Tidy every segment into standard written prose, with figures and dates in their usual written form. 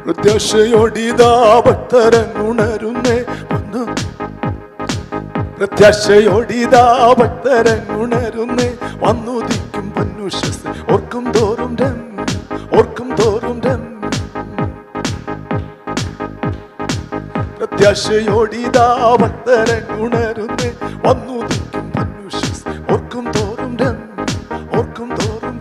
പ്രത്യാശയോടിതാ ഭക്തരങ്ങുണരുന്നേ വന്നു പ്രത്യാശയോടിതാ ഭക്തരങ്ങുണരുന്നേ വന്നുദിക്കും പൊന്നുഷസ് ഓർക്കും തോറും ഓർക്കും തോറും പ്രത്യാശയോടിതാ ഭക്തരങ്ങുണരുന്നേ വന്നുദിക്കും പൊന്നുഷസ് ഓർക്കും തോറും ഓർക്കും തോറും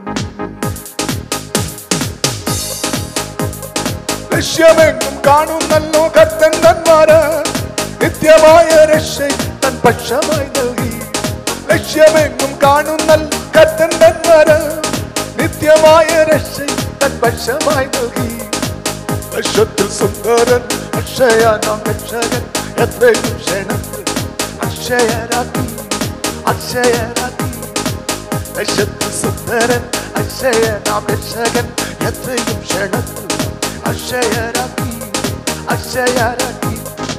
ലക്ഷ്യമെങ്ങും കാണുന്നല്ലോ കർത്തൻ തന്മാര് നിത്യമായ രക്ഷ തൻ പക്ഷമായി നൽകി ലക്ഷ്യമെങ്ങും കാണുന്നല്ലോ കർത്തൻ തന്മാര് നിത്യമായ രക്ഷ തൻ പക്ഷമായി നൽകി ലക്ഷ്യത്തിൽ സുന്ദരൻ അക്ഷയനാം രക്ഷകൻ എത്രയും ക്ഷണത്തിൽ അക്ഷയരാക്കി അക്ഷയരാക്കി ലക്ഷ്യത്തിൽ സുന്ദരൻ അക്ഷയനാം രക്ഷകൻ എത്രയും ക്ഷണത്തിൽ അക്ഷയരാക്കി അക്ഷയരാക്കി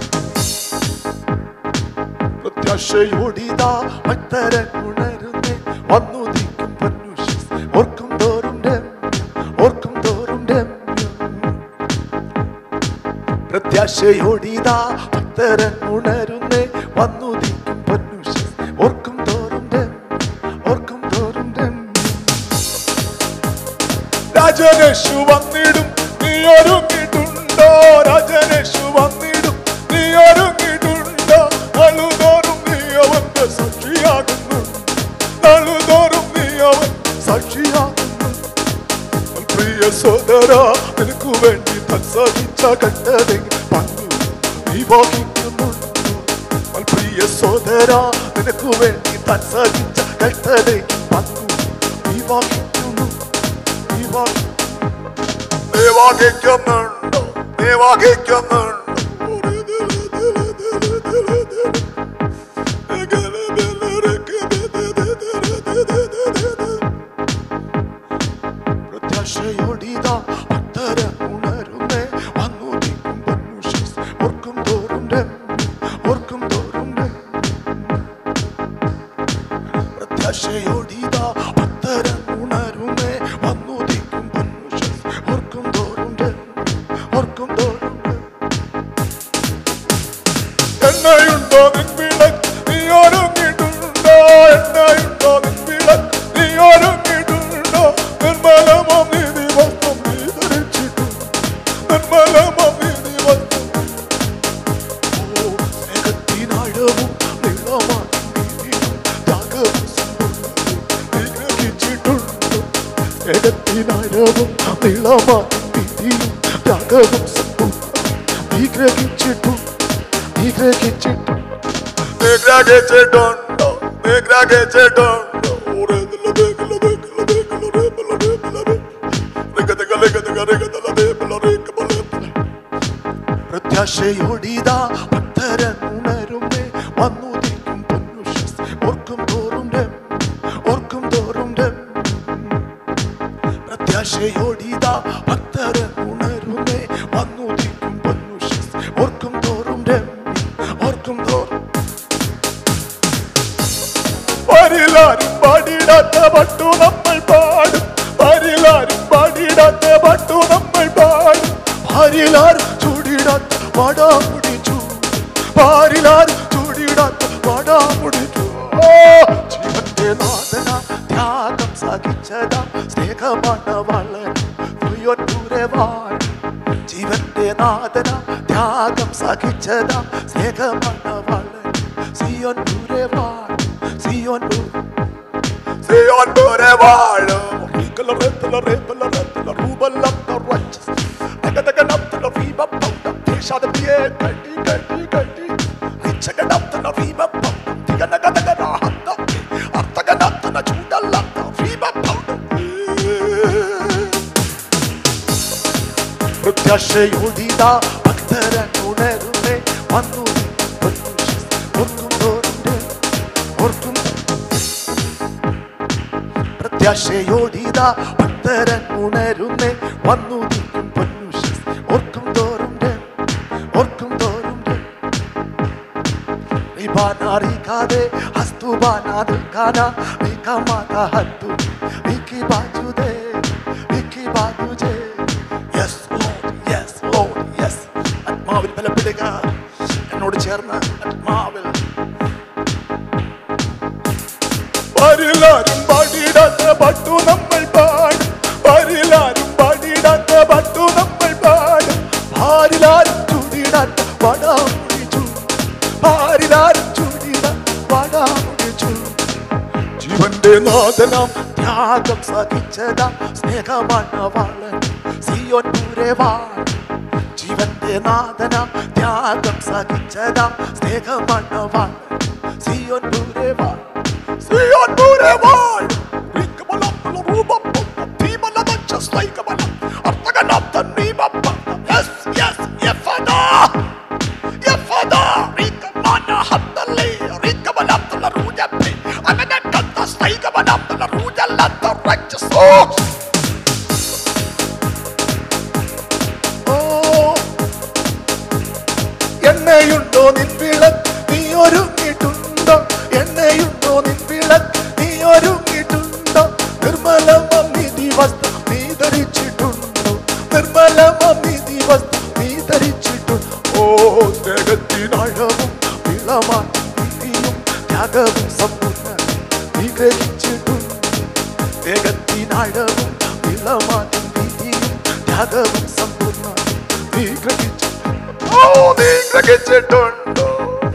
പ്രത്യാശയോടിതാ ഭക്തരങ്ങുണരുന്നേ വന്നുദിക്കും പൊന്നുഷസ് ഓർക്കും തോറും ഓർക്കും തോറും പ്രത്യാശയോടിതാ ഭക്തരങ്ങുണരുന്നേ വന്നുദിക്കും പൊന്നുഷസ് ഓർക്കും തോറും ഓർക്കും തോറും രാജനേഷു വന്നിടും നീ ഒരുങ്ങിയിട്ടുണ്ടോ രാജനേഷു വന്നിടും നീ ഒരുങ്ങിയിട്ടുണ്ടോ നാളുതോറും നീ അവന്റെ സാക്ഷിയാകുന്നു നാളുതോറും നീ അവൻ സാക്ഷിയാകുന്നു പ്രിയ സോദര നിനക്കു വേണ്ടി തത്സാധിച്ച കണ്ടതെങ്കിൽ പങ്കു നീ വഹിക്കുന്നുണ്ടോ പ്രിയ സോദര നിനക്കു വേണ്ടി തത്സാധിച്ച കണ്ടതെങ്കിൽ പങ്കു നീ വഹിക്കുന്നു നീ വഹിക്കുന്നുണ്ടോ നീ വഹിക്കുന്നുണ്ടോ പ്രത്യാശയോടിതാ ഭക്തരങ്ങുണരുന്നേ വന്നുദിക്കും പൊന്നുഷസ് ഓർക്കും തോറും ഓർക്കും തോറും പ്രത്യാശയോടിതാ ഭക്തരങ്ങുണരുന്നേ വന്നുദിക്കും പൊന്നുഷസ് ഓർക്കും തോറും ഓർക്കും തോറും എണ്ണയുണ്ടോ നിൻ വിളക്ക് നീ ഒരുങ്ങിയിട്ടുണ്ടോ എണ്ണയുണ്ടോ നിൻ വിളക്ക് നീ ഒരുങ്ങിയിട്ടുണ്ടോ നിർമ്മലമാം നീതി വസ്ത്രം നീ ധരിച്ചിട്ടുണ്ട് നിർമ്മലമാം നീതി വസ്ത്രം സ്നേഹത്തിനാഴവും നീളമാം നീതിയും ത്യാഗവും നീ ഗ്രഹിച്ചിട്ടുണ്ട് സ്നേഹത്തിനാഴവും നീളമാം നീതിയും ത്യാഗവും നീ ഗ്രഹിച്ചിട്ടുണ്ട് നീ ഗ്രഹിച്ചിട്ടുണ്ടോ നീ ഗ്രഹിച്ചിട്ടുണ്ടോ പ്രത്യാശയോടിതാ ഭക്തരങ്ങുണരുന്നേ വന്നുദിക്കും പൊന്നുഷസ് ഓർക്കും തോറും ഓർക്കും തോറും പ്രത്യാശയോടിതാ ഭക്തരങ്ങുണരുന്നേ വന്നുദിക്കും പൊന്നുഷസ് ഓർക്കും തോറും ഓർക്കും തോറും പരിലാരും പാടിടാത്ത പട്ടു നമ്മൾ പാടും പരിലാരും പാടിടാത്ത പട്ടു നമ്മൾ പാടും ഭാര്യലാരും ചൂടിടാത്ത വടാമുടി ഭാര്യലാരും ചൂടിടാത്ത വടാമുടി ജീവന്റെ നാഥന ത്യാഗം സാധിച്ചതാ സ്നേഹമാണ് വളരും ജീവന്റെ നാഥന ത്യാഗം സാധിച്ചതാ സ്നേഹമാണ് വളരും സിയോൻ ദൂരെ വാഴും സിയോൻ ദൂരെ വാഴും പ്രത്യാശയോടിതാ ഭക്തരങ്ങുണരുന്നേ വന്നുദിക്കും പൊന്നുഷസ് ഓർക്കും തോറും ഓർക്കും പ്രത്യാശയോടിതാ ഭക്തരങ്ങുണരുന്നേ വന്നുദിക്കും പൊന്നുഷസ് ഓർക്കും തോറും ഓർക്കും തോറും റിബാനാറിക്കാതെ ഹസ്തുബാനാദുക്കാന വികമാന ഹത്തു വിക്കി ബാജുദേ വിക്കി ബാജുജേ. Yes Lord, yes ചേർന്ന് ആത്മാവിൽ പരിലാരും പാടിടാത്ത പാട്ടു നമ്മൾ പാടും, പരിലാരും പാടിടാത്ത പാട്ടു നമ്മൾ പാടും, ഭാരിലാരും ചൂടിടാത്ത വടാമുടി ചൂടും, ഭാരിലാരും ചൂടിടാത്ത വടാമുടി ചൂടും. ജീവന്റെ നാഥനാം ത്യാഗം സഹിച്ചതാ സ്നേഹമണവാളൻ സിയോൻ ദൂരവാൻ. ജീവന്റെ നാഥനാം ത്യാഗം സഹിച്ചതാ സ്നേഹമണവാളൻ സിയോൻ ദൂരവാൻ. സിയോൻ ദൂരവാൻ എണ്ണയുണ്ടോ നിൻ വിളക്ക് നീ ഒരുങ്ങിയിട്ടുണ്ടോ, എണ്ണയുണ്ടോ നിൻ വിളക്ക് നീ ഒരുങ്ങിയിട്ടുണ്ടോ, നിർമ്മലമാം നീതി വസ്ത്രം നീ ധരിച്ചിട്ടുണ്ടോ, നിർമ്മലമാം നീതി വസ്ത്രം നീ ധരിച്ചിട്ടുണ്ടോ. ഓ സ്നേഹത്തിനഴവും വിളമാൻ നീതിയും ത്യാഗവും സമ്പൂർണ്ണ നീ ഗ്രഹിച്ചിട്ടുണ്ട്, സ്നേഹത്തിനഴവും വിളമാൻ നീതിയും ത്യാഗവും സമ്പൂർണ്ണ നീ ഗ്രഹിച്ചിട്ടുണ്ടോ, നീ ഗ്രഹിച്ചിട്ടുണ്ടോ.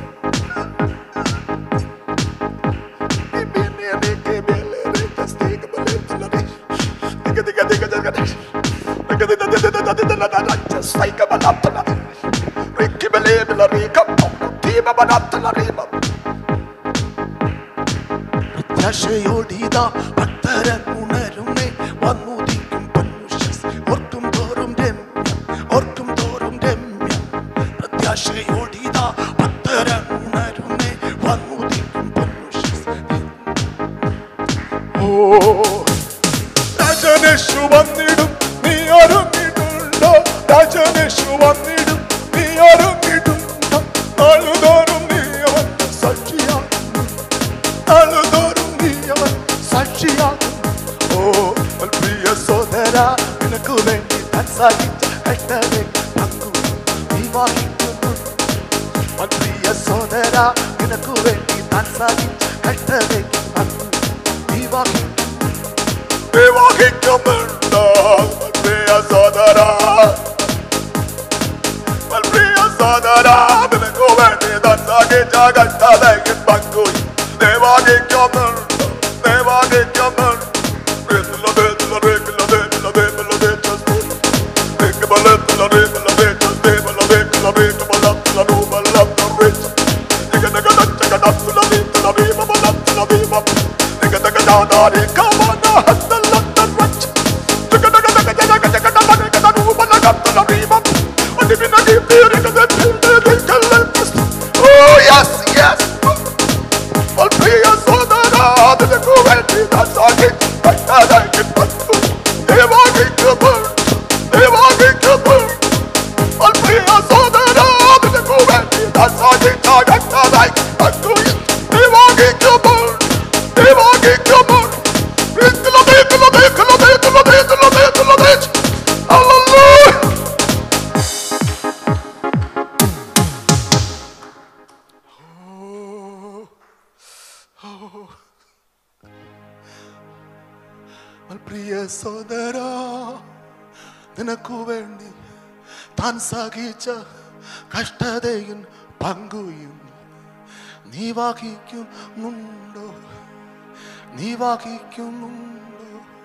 പ്രത്യാശയോടിതാ ഭക്തരൻ ഉണരുന്നേ, വന്നുദിക്കും പൊന്നുഷസ് ഓർക്കും തോറും രമ്യം, ഓർക്കും തോറും രമ്യം. പ്രത്യാശയോടിതാ ഭക്തരൻ ഉണരുന്നേ, വന്നുദിക്കും പൊന്നുഷസ്. ഓ രാജനേശു വന്നിടും നീ ഒരുങ്ങിയിട്ടുണ്ടോ, രാജനേശു വന്നിടും നീ ഒരുങ്ങിയിട്ടുണ്ടോ, നാളുതോറും നീ അവൻ സാക്ഷിയാകുന്നു, നാളുതോറും നീ അവൻ സാക്ഷിയാകുന്നു. ഓ പ്രിയ സോദര നിനക്കു വേണ്ടി താൻ സഹിച്ച കഷ്ടതയെ പങ്കു നീ വഹിക്കുന്നു, പ്രിയ സോദര നിനക്കു വേണ്ടി താൻ സഹിച്ച കഷ്ടതയെ പങ്കു നീ വഹിക്കുന്നുണ്ടോ. പ്രിയ സോദര, പ്രിയ സോദര നിനക്കു വേണ്ടി താൻ സഹിച്ച കഷ്ടതയെ പങ്കു നീ വഹിക്കുന്നുണ്ടോ, നീ വഹിക്കുന്നുണ്ടോ. Oh yes, yes. Well, pray us so that the cruelty that's all it. But I can put they won't get your bird. They won't get your bird. Well, pray us so that the cruelty that's all it. I can do it. They won't get your bird. They won't get your bird. Hallelujah. പ്രിയ സോദര നിനക്കു വേണ്ടി താൻ സഹിച്ച കഷ്ടതയും പങ്കുയും നീ വഹിക്കുന്നുണ്ടോ, നീ വഹിക്കുന്നുണ്ടോ.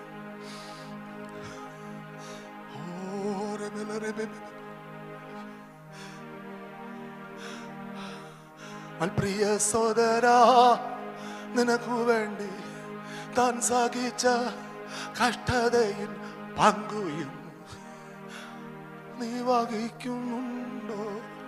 പ്രിയ സോദര നിനക്കു വേണ്ടി താൻ സഹിച്ച കഷ്ടതയും പങ്കുയും നീ വഹിക്കുന്നുണ്ടോ.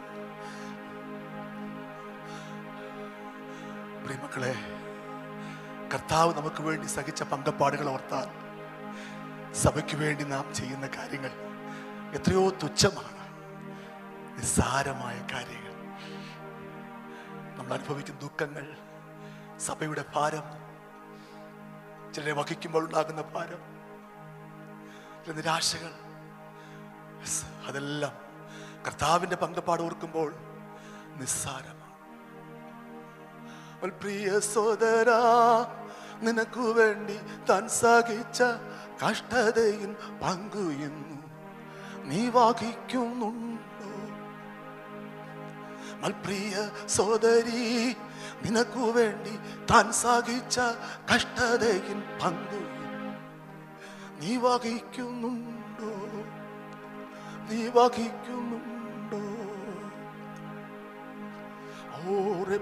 പ്രിയമക്കളെ, കർത്താവ് നമുക്ക് വേണ്ടി സഹിച്ച പങ്കപ്പാടുകൾ ഓർത്താൽ സഭയ്ക്ക് വേണ്ടി നാം ചെയ്യുന്ന കാര്യങ്ങൾ എത്രയോ തുച്ഛമാണ്, നിസ്സാരമായ കാര്യങ്ങൾ. നമ്മൾ അനുഭവിക്കുന്ന ദുഃഖങ്ങൾ, സഭയുടെ ഭാരം, ചിലരെ വഹിക്കുമ്പോൾ ഉണ്ടാകുന്ന ഭാരം, ചില നിരാശകൾ, അതെല്ലാം കർത്താവിൻ്റെ പങ്കപ്പാട് ഓർക്കുമ്പോൾ നിസ്സാരമാണ്. പ്രിയ സോദര, നിനക്കു വേണ്ടി താൻ സഹിച്ച കഷ്ടതയിൽ പങ്കു ഇന്നു നീ വഹിക്കുന്നുണ്ടോ? പ്രിയ സോദരി, നിനക്കു വേണ്ടി താൻ സഹിച്ച കഷ്ടതയിൽ പങ്കു നീ വഹിക്കുന്നുണ്ടോ? നീ വഹിക്കുന്നുണ്ടോ?